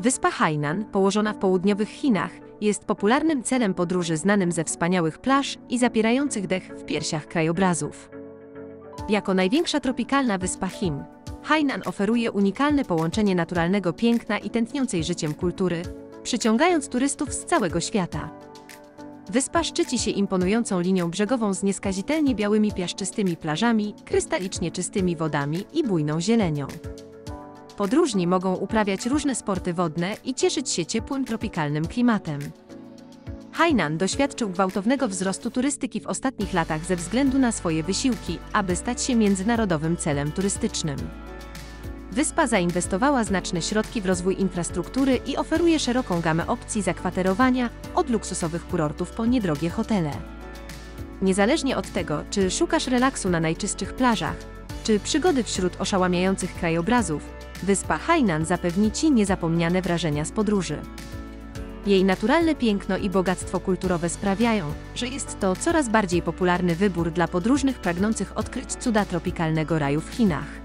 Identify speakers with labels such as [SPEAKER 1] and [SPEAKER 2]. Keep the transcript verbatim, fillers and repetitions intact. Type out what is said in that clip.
[SPEAKER 1] Wyspa Hainan, położona w południowych Chinach, jest popularnym celem podróży znanym ze wspaniałych plaż i zapierających dech w piersiach krajobrazów. Jako największa tropikalna wyspa Chin, Hainan oferuje unikalne połączenie naturalnego piękna i tętniącej życiem kultury, przyciągając turystów z całego świata. Wyspa szczyci się imponującą linią brzegową z nieskazitelnie białymi piaszczystymi plażami, krystalicznie czystymi wodami i bujną zielenią. Podróżni mogą uprawiać różne sporty wodne i cieszyć się ciepłym tropikalnym klimatem. Hainan doświadczył gwałtownego wzrostu turystyki w ostatnich latach ze względu na swoje wysiłki, aby stać się międzynarodowym celem turystycznym. Wyspa zainwestowała znaczne środki w rozwój infrastruktury i oferuje szeroką gamę opcji zakwaterowania, od luksusowych kurortów po niedrogie hotele. Niezależnie od tego, czy szukasz relaksu na najczystszych plażach, czy przygody wśród oszałamiających krajobrazów, wyspa Hainan zapewni Ci niezapomniane wrażenia z podróży. Jej naturalne piękno i bogactwo kulturowe sprawiają, że jest to coraz bardziej popularny wybór dla podróżnych pragnących odkryć cuda tropikalnego raju w Chinach.